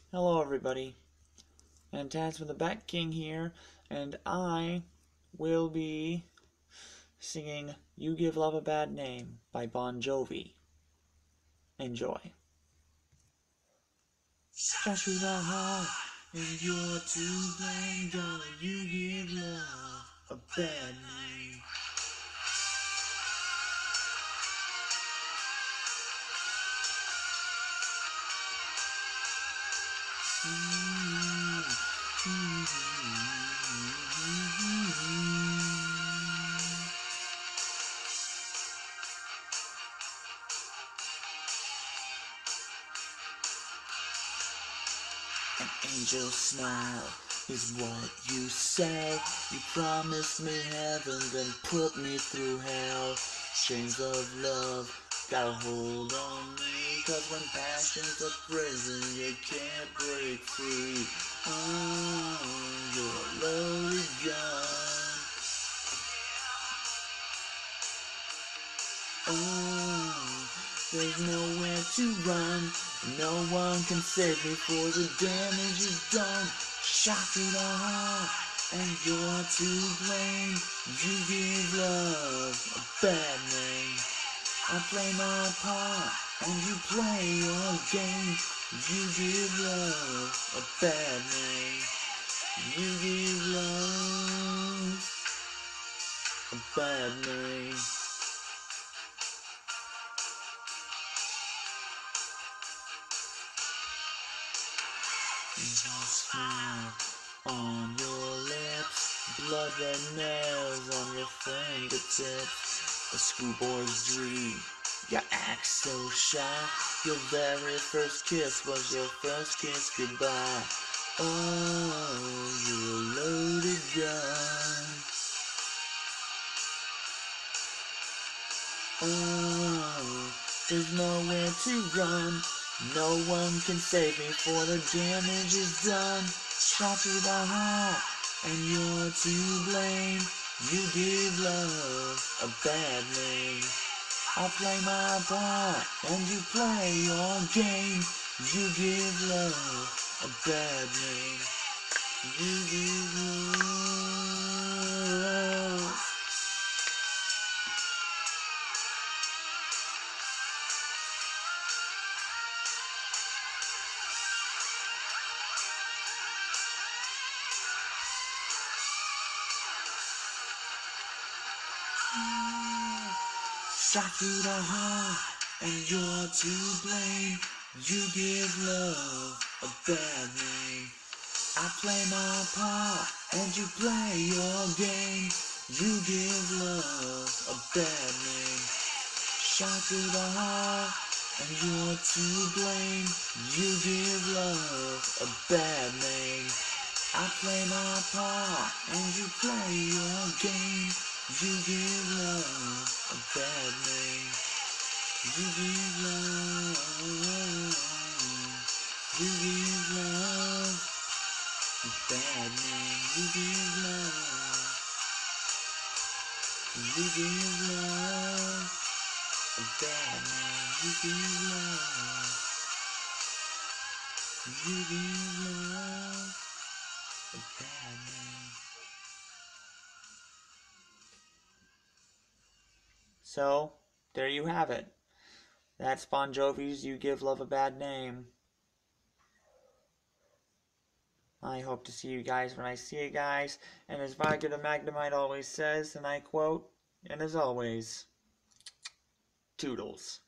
Hello everybody, Antasma the Bat King here, and I will be singing You Give Love a Bad Name by Bon Jovi. Enjoy. Shot through the heart, and you're to blame, darling, you give love a bad name. An angel smile is what you say. You promised me heaven, then put me through hell. Chains of love got a hold on me, 'cause when passion's a prison, you can't break free. Oh, you're a loaded gun. Oh, there's nowhere to run. No one can save me, for the damage is done. Shot through the heart, and you're to blame. You give love a bad name. I play my part, and you play your game. You give love a bad name. You give love a bad name. Smile on your lips, blood red nails on your fingertips. A schoolboy's dream, you act so shy. Your very first kiss was your first kiss goodbye. Oh, you're a loaded gun. Oh, there's nowhere to run. No one can save me, for the damage is done. Shot through the heart, and you're to blame. You give love a bad name. I play my part, and you play your game. You give love a bad name. You give love. Shot through the heart, and you're to blame. You give love a bad name. I play my part, and you play your game. You give love a bad name. Shot through the heart, and you're to blame. You give love a bad name. I play my part, and you play your game. You give love a bad name. You give love. You give love a bad name. You give love. You give love a bad name. You give love. You give love a bad name. So, there you have it. That's Bon Jovi's You Give Love a Bad Name. I hope to see you guys when I see you guys. And as Vodka the Magnemite always says, and I quote, and as always, toodles.